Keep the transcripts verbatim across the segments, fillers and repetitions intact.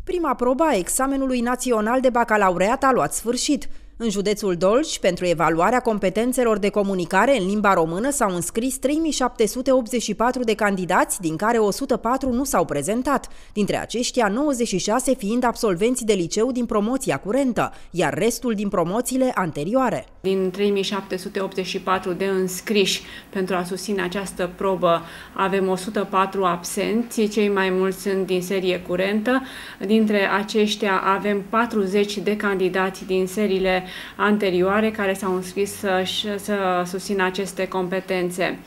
Prima probă a examenului național de bacalaureat a luat sfârșit. În județul Dolj, pentru evaluarea competențelor de comunicare în limba română s-au înscris trei mii șapte sute optzeci și patru de candidați, din care o sută patru nu s-au prezentat, dintre aceștia nouăzeci și șase fiind absolvenți de liceu din promoția curentă, iar restul din promoțiile anterioare. Din trei mii șapte sute optzeci și patru de înscriși pentru a susține această probă avem o sută patru absenți, cei mai mulți sunt din serie curentă. Dintre aceștia avem patruzeci de candidați din seriile anterioare care s-au înscris să, să susțină aceste competențe.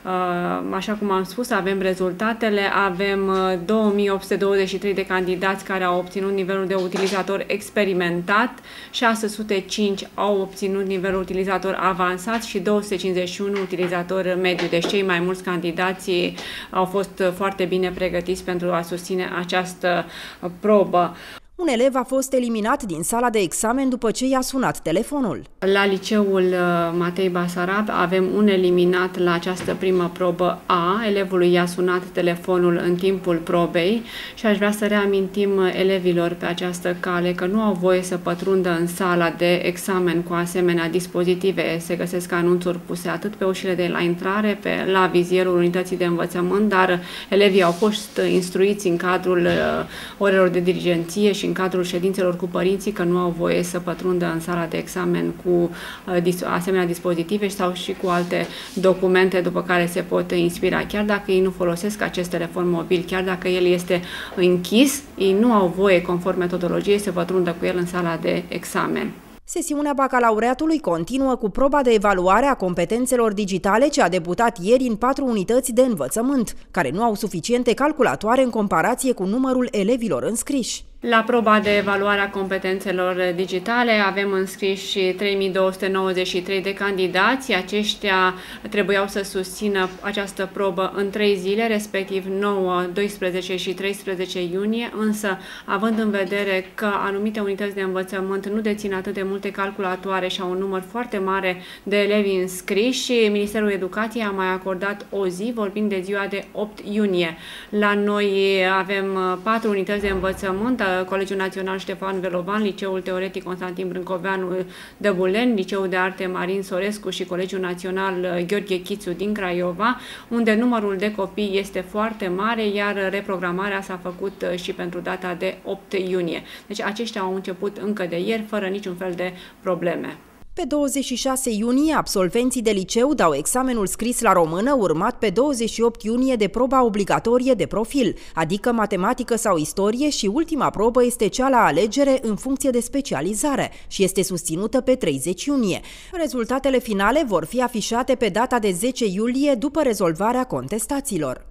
Așa cum am spus, avem rezultatele, avem două mii opt sute douăzeci și trei de candidați care au obținut nivelul de utilizator experimentat, șase sute cinci au obținut nivelul utilizator avansat și două sute cincizeci și unu utilizator mediu. Deci cei mai mulți candidați au fost foarte bine pregătiți pentru a susține această probă. Un elev a fost eliminat din sala de examen după ce i-a sunat telefonul. La liceul Matei Basarab avem un eliminat la această primă probă A. Elevului i-a sunat telefonul în timpul probei și aș vrea să reamintim elevilor pe această cale că nu au voie să pătrundă în sala de examen cu asemenea dispozitive. Se găsesc anunțuri puse atât pe ușile de la intrare, pe, la vizierul unității de învățământ, dar elevii au fost instruiți în cadrul orelor de dirigenție și în cadrul ședințelor cu părinții că nu au voie să pătrundă în sala de examen cu uh, asemenea dispozitive sau și cu alte documente după care se pot inspira. Chiar dacă ei nu folosesc acest telefon mobil, chiar dacă el este închis, ei nu au voie, conform metodologiei, să pătrundă cu el în sala de examen. Sesiunea bacalaureatului continuă cu proba de evaluare a competențelor digitale ce a debutat ieri în patru unități de învățământ, care nu au suficiente calculatoare în comparație cu numărul elevilor înscriși. La proba de evaluare a competențelor digitale avem înscriși trei mii două sute nouăzeci și trei de candidați. Aceștia trebuiau să susțină această probă în trei zile, respectiv nouă, doisprezece și treisprezece iunie, însă având în vedere că anumite unități de învățământ nu dețin atât de multe calculatoare și au un număr foarte mare de elevi înscriși, Ministerul Educației a mai acordat o zi, vorbind de ziua de opt iunie. La noi avem patru unități de învățământ: Colegiul Național Ștefan Velovan, Liceul Teoretic Constantin Brâncoveanu Dăbulen, Liceul de Arte Marin Sorescu și Colegiul Național Gheorghe Chițu din Craiova, unde numărul de copii este foarte mare, iar reprogramarea s-a făcut și pentru data de opt iunie. Deci aceștia au început încă de ieri, fără niciun fel de probleme. Pe douăzeci și șase iunie, absolvenții de liceu dau examenul scris la română, urmat pe douăzeci și opt iunie de proba obligatorie de profil, adică matematică sau istorie, și ultima probă este cea la alegere în funcție de specializare și este susținută pe treizeci iunie. Rezultatele finale vor fi afișate pe data de zece iulie după rezolvarea contestațiilor.